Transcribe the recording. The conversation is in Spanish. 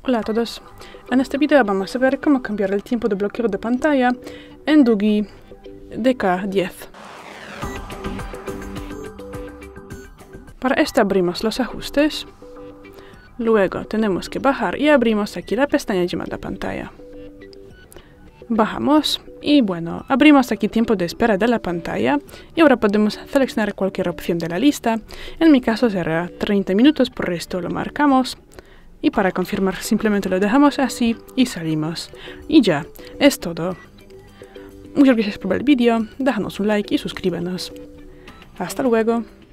Hola a todos, en este video vamos a ver cómo cambiar el tiempo de bloqueo de pantalla en Doogie DK10. Para esto abrimos los ajustes, luego tenemos que bajar y abrimos aquí la pestaña llamada pantalla. Bajamos y bueno, abrimos aquí tiempo de espera de la pantalla y ahora podemos seleccionar cualquier opción de la lista. En mi caso será 30 minutos, por esto lo marcamos. Y para confirmar simplemente lo dejamos así y salimos. Y ya, es todo. Muchas gracias por ver el vídeo, déjanos un like y suscríbenos. Hasta luego.